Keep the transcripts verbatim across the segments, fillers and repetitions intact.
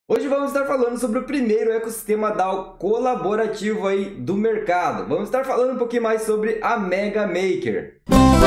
Hoje vamos estar falando sobre o primeiro ecossistema DAO colaborativo aí do mercado. Vamos estar falando um pouquinho mais sobre a Mega Maker.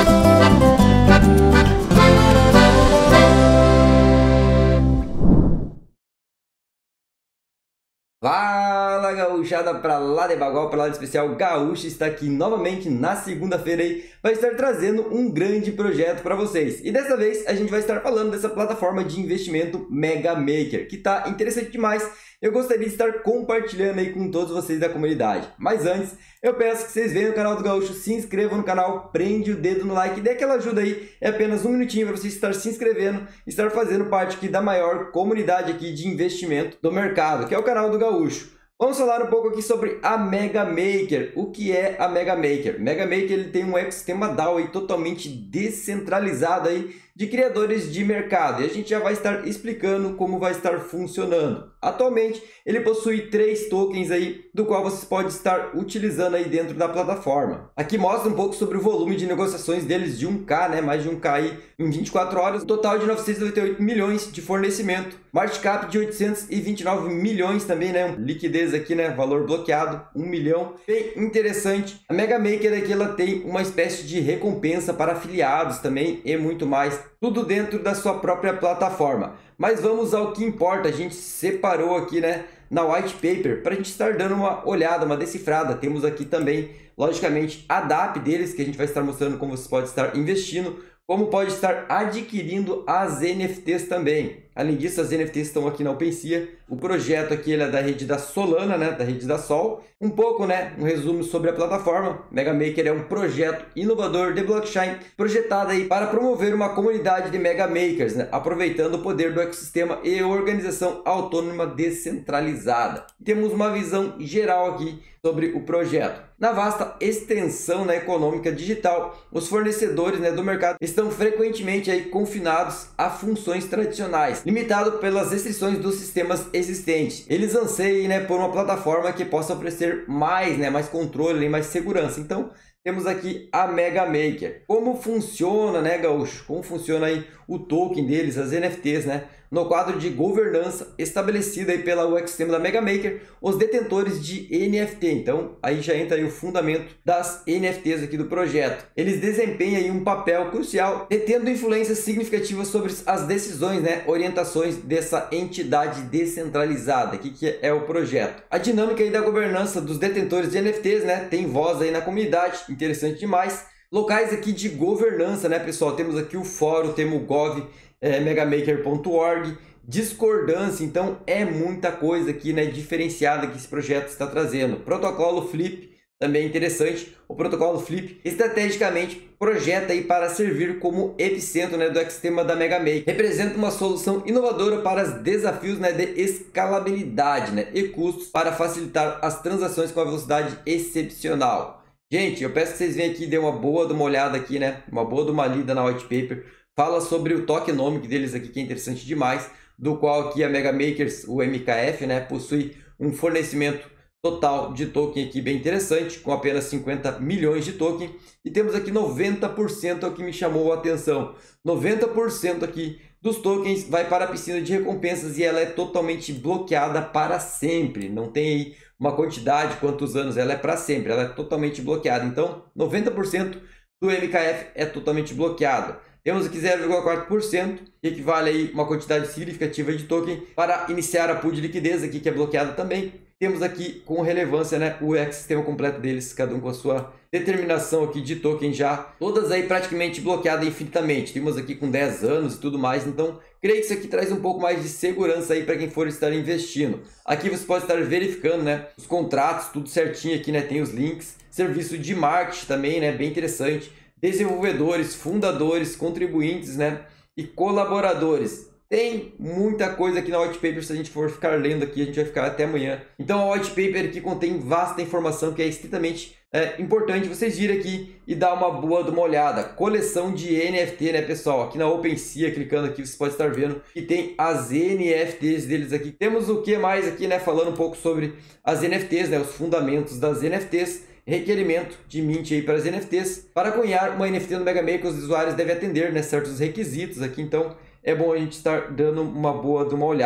Fala gauchada pra lá de Bagual, pra lá de especial, Gaúcho está aqui novamente na segunda-feira aí, vai estar trazendo um grande projeto para vocês. E dessa vez a gente vai estar falando dessa plataforma de investimento Mega Maker, que tá interessante demais. Eu gostaria de estar compartilhando aí com todos vocês da comunidade. Mas antes, eu peço que vocês venham no canal do Gaúcho, se inscrevam no canal, prende o dedo no like, dê aquela ajuda aí. É apenas um minutinho para você estar se inscrevendo, estar fazendo parte aqui da maior comunidade aqui de investimento do mercado, que é o canal do Gaúcho. Vamos falar um pouco aqui sobre a Mega Maker. O que é a Mega Maker? Mega Maker ele tem um ecossistema DAO aí totalmente descentralizado aí de criadores de mercado. E a gente já vai estar explicando como vai estar funcionando. Atualmente, ele possui três tokens aí, do qual você pode estar utilizando aí dentro da plataforma. Aqui mostra um pouco sobre o volume de negociações deles de um K, né? Mais de um K aí em vinte e quatro horas. Total de novecentos e noventa e oito milhões de fornecimento. Market cap de oitocentos e vinte e nove milhões também, né? Liquidez aqui, né? Valor bloqueado, um milhão. Bem interessante. A Mega Maker aqui, ela tem uma espécie de recompensa para afiliados também e muito mais. Tudo dentro da sua própria plataforma. Mas vamos ao que importa. A gente separou aqui, né, na white paper para a gente estar dando uma olhada, uma decifrada. Temos aqui também, logicamente, a D A P deles, que a gente vai estar mostrando como você pode estar investindo, como pode estar adquirindo as N F Ts também. Além disso, as N F Ts estão aqui na OpenSea. O projeto aqui ele é da rede da Solana, né, da rede da Sol. Um pouco, né, um resumo sobre a plataforma. Mega Maker é um projeto inovador de blockchain projetado aí para promover uma comunidade de Mega Makers, né, aproveitando o poder do ecossistema e organização autônoma descentralizada. Temos uma visão geral aqui sobre o projeto. Na vasta extensão, né, econômica digital, os fornecedores, né, do mercado estão frequentemente aí confinados a funções tradicionais, limitado pelas restrições dos sistemas existentes. Eles anseiam, né, por uma plataforma que possa oferecer mais, né, mais controle e mais segurança. Então, temos aqui a Mega Maker. Como funciona, né, Gaúcho? Como funciona aí o token deles, as N F Ts, né? No quadro de governança estabelecido aí pela o ecossistema da Mega Maker, os detentores de N F T. Então, aí já entra aí o fundamento das N F Ts aqui do projeto. Eles desempenham aí um papel crucial, detendo influência significativa sobre as decisões, né, orientações dessa entidade descentralizada, aqui que é o projeto. A dinâmica aí da governança dos detentores de N F Ts, né, tem voz aí na comunidade, interessante demais. Locais aqui de governança, né, pessoal? Temos aqui o fórum, temos o gov, é, megamaker ponto org, discordância, então é muita coisa aqui, né, diferenciada que esse projeto está trazendo. Protocolo Flip, também interessante. O protocolo Flip estrategicamente projeta aí para servir como epicentro, né, do ecossistema da Mega Maker. Representa uma solução inovadora para os desafios, né, de escalabilidade, né, e custos para facilitar as transações com uma velocidade excepcional. Gente, eu peço que vocês venham aqui e dêem uma boa de uma olhada aqui, né? Uma boa de uma lida na white paper. Fala sobre o tokenomic deles aqui, que é interessante demais, do qual aqui a Mega Makers, o M K F, né, possui um fornecimento total de token aqui bem interessante, com apenas cinquenta milhões de token. E temos aqui noventa por cento, é o que me chamou a atenção. noventa por cento aqui dos tokens vai para a piscina de recompensas e ela é totalmente bloqueada para sempre. Não tem aí uma quantidade, quantos anos, ela é para sempre, ela é totalmente bloqueada. Então, noventa por cento do M K F é totalmente bloqueado. Temos aqui zero vírgula quatro por cento, que equivale aí uma quantidade significativa de token para iniciar a pool de liquidez aqui, que é bloqueada também. Temos aqui com relevância, né, o ecossistema completo deles, cada um com a sua determinação aqui de token já, todas aí praticamente bloqueadas infinitamente. Temos aqui com dez anos e tudo mais, então creio que isso aqui traz um pouco mais de segurança aí para quem for estar investindo. Aqui você pode estar verificando, né, os contratos, tudo certinho aqui, né, tem os links, serviço de marketing também, né, bem interessante, desenvolvedores, fundadores, contribuintes, né, e colaboradores. Tem muita coisa aqui na white paper, se a gente for ficar lendo aqui, a gente vai ficar até amanhã. Então a white paper aqui contém vasta informação que é estritamente é, importante vocês virem aqui e dar uma boa de uma olhada. Coleção de N F T, né, pessoal? Aqui na OpenSea, clicando aqui, você pode estar vendo que tem as N F Ts deles aqui. Temos o que mais aqui, né, falando um pouco sobre as N F Ts, né, os fundamentos das N F Ts. Requerimento de mint aí para as N F Ts. Para cunhar uma N F T no Mega Maker, os usuários devem atender, né, certos requisitos aqui, então é bom a gente estar dando uma boa de uma olhada.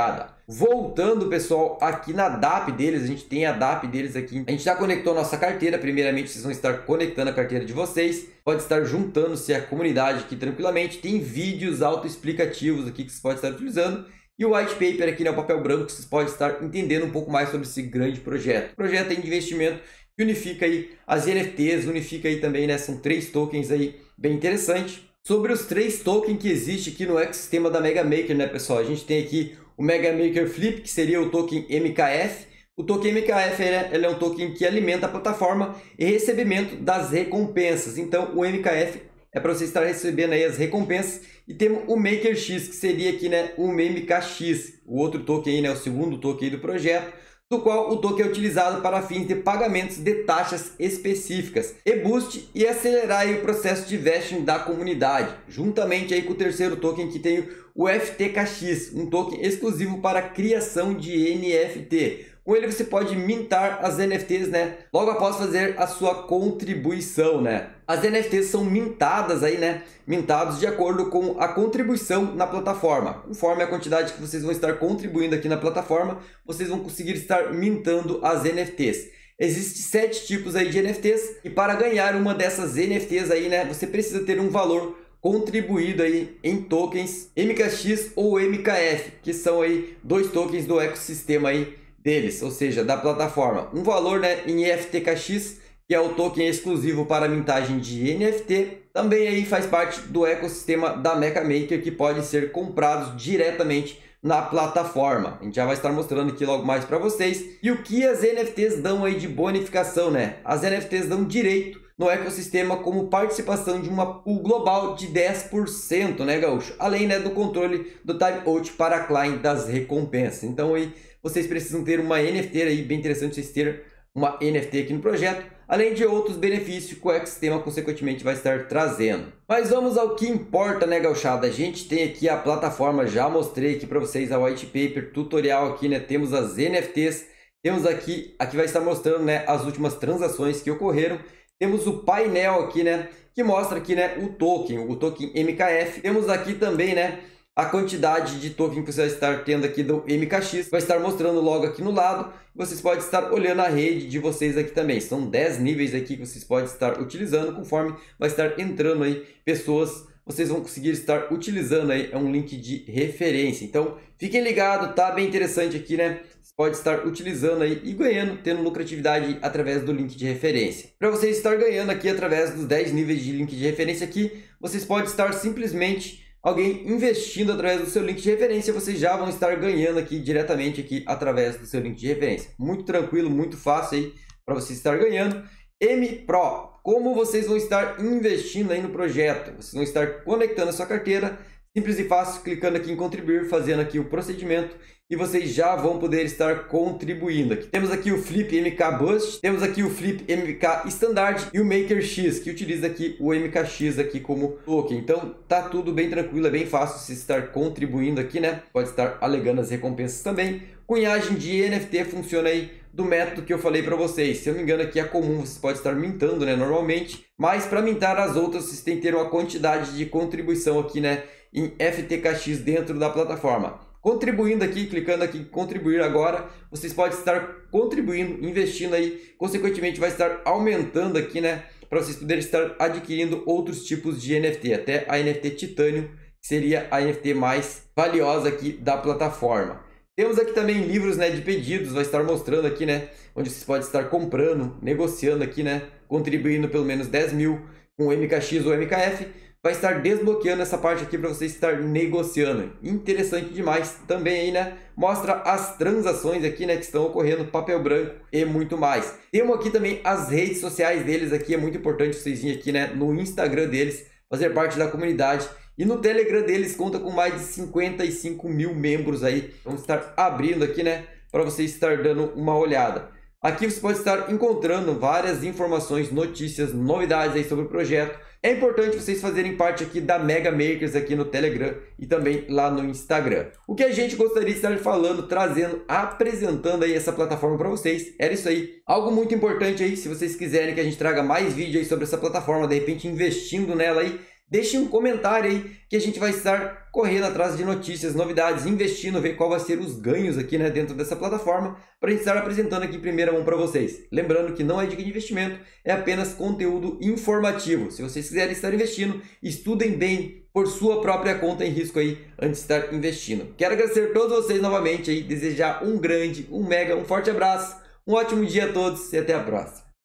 Voltando, pessoal, aqui na D A P deles, a gente tem a D A P deles aqui. A gente já conectou a nossa carteira. Primeiramente, vocês vão estar conectando a carteira de vocês. Pode estar juntando-se à comunidade aqui tranquilamente. Tem vídeos autoexplicativos aqui que vocês podem estar utilizando. E o white paper aqui, né, o papel branco, que vocês podem estar entendendo um pouco mais sobre esse grande projeto. O projeto de investimento que unifica aí as N F Ts, unifica aí também, né, são três tokens aí bem interessante. Sobre os três tokens que existe aqui no ecossistema da Mega Maker, né, pessoal? A gente tem aqui o Mega Maker Flip, que seria o token M K F. O token M K F ele é, ele é um token que alimenta a plataforma e recebimento das recompensas. Então, o M K F é para você estar recebendo aí as recompensas. E temos o Maker X, que seria aqui, né, o M K X, o outro token aí, né, o segundo token aí do projeto, do qual o token é utilizado para fins de pagamentos de taxas específicas e boost e acelerar aí o processo de vesting da comunidade, juntamente aí com o terceiro token que tem o F T K X, um token exclusivo para criação de N F T. Com ele você pode mintar as N F Ts, né, logo após fazer a sua contribuição, né? As N F Ts são mintadas aí, né, mintados de acordo com a contribuição na plataforma. Conforme a quantidade que vocês vão estar contribuindo aqui na plataforma, vocês vão conseguir estar mintando as N F Ts. Existem sete tipos aí de N F Ts e para ganhar uma dessas N F Ts aí, né, você precisa ter um valor contribuído aí em tokens M K X ou M K F, que são aí dois tokens do ecossistema aí deles, ou seja, da plataforma. Um valor, né, em F T K X, que é o token exclusivo para mintagem de N F T, também aí faz parte do ecossistema da Mega Maker, que pode ser comprados diretamente na plataforma. A gente já vai estar mostrando aqui logo mais para vocês. E o que as N F Ts dão aí de bonificação, né? As N F Ts dão direito no ecossistema como participação de uma pool global de dez por cento, né, Gaúcho? Além, né, do controle do timeout para client das recompensas. Então aí vocês precisam ter uma N F T aí, bem interessante vocês terem uma N F T aqui no projeto, além de outros benefícios que o ecossistema consequentemente vai estar trazendo. Mas vamos ao que importa, né, gauchada? A gente tem aqui a plataforma, já mostrei aqui para vocês a white paper, tutorial aqui, né? Temos as N F Ts, temos aqui, aqui vai estar mostrando, né, as últimas transações que ocorreram. Temos o painel aqui, né, que mostra aqui, né, o token, o token M K F. Temos aqui também, né, a quantidade de token que você vai estar tendo aqui do M K X, vai estar mostrando logo aqui no lado. Vocês podem estar olhando a rede de vocês aqui também. São dez níveis aqui que vocês podem estar utilizando, conforme vai estar entrando aí pessoas, vocês vão conseguir estar utilizando aí, é um link de referência. Então, fiquem ligados, tá bem interessante aqui, né? Você pode estar utilizando aí e ganhando, tendo lucratividade através do link de referência. Para vocês estar ganhando aqui através dos dez níveis de link de referência aqui, vocês podem estar simplesmente alguém investindo através do seu link de referência, vocês já vão estar ganhando aqui diretamente aqui através do seu link de referência. Muito tranquilo, muito fácil aí para vocês estar ganhando. M Pro, como vocês vão estar investindo aí no projeto? Vocês vão estar conectando a sua carteira, simples e fácil, clicando aqui em contribuir, fazendo aqui o procedimento e vocês já vão poder estar contribuindo aqui. Temos aqui o Flip M K Boost, temos aqui o Flip M K Standard e o Maker X, que utiliza aqui o M K X aqui como token. Então tá tudo bem tranquilo, é bem fácil se estar contribuindo aqui, né? Pode estar alegando as recompensas também. Cunhagem de N F T funciona aí do método que eu falei para vocês. Se eu não me engano aqui é comum, você pode estar mintando, né, normalmente, mas para mintar as outras vocês têm que ter uma quantidade de contribuição aqui, né, em F T K X dentro da plataforma. Contribuindo aqui, clicando aqui em contribuir agora, vocês podem estar contribuindo, investindo aí, consequentemente vai estar aumentando aqui, né, para vocês poderem estar adquirindo outros tipos de N F T, até a N F T Titânio, que seria a N F T mais valiosa aqui da plataforma. Temos aqui também livros, né, de pedidos, vai estar mostrando aqui, né, onde vocês podem estar comprando, negociando aqui, né, contribuindo pelo menos dez mil com o M K X ou M K F, vai estar desbloqueando essa parte aqui para você estar negociando. Interessante demais também aí, né? Mostra as transações aqui, né, que estão ocorrendo, papel branco e muito mais. Temos aqui também as redes sociais deles aqui, é muito importante vocês virem aqui, né, no Instagram deles, fazer parte da comunidade. E no Telegram deles conta com mais de cinquenta e cinco mil membros aí. Vamos estar abrindo aqui, né, para você estar dando uma olhada. Aqui você pode estar encontrando várias informações, notícias, novidades aí sobre o projeto. É importante vocês fazerem parte aqui da Mega Makers aqui no Telegram e também lá no Instagram. O que a gente gostaria de estar falando, trazendo, apresentando aí essa plataforma para vocês, era isso aí. Algo muito importante aí, se vocês quiserem que a gente traga mais vídeo aí sobre essa plataforma, de repente investindo nela aí, deixe um comentário aí que a gente vai estar correndo atrás de notícias, novidades, investindo, ver qual vai ser os ganhos aqui, né, dentro dessa plataforma, para a gente estar apresentando aqui em primeira mão para vocês. Lembrando que não é dica de investimento, é apenas conteúdo informativo. Se vocês quiserem estar investindo, estudem bem por sua própria conta em risco aí antes de estar investindo. Quero agradecer a todos vocês novamente aí, desejar um grande, um mega, um forte abraço, um ótimo dia a todos e até a próxima.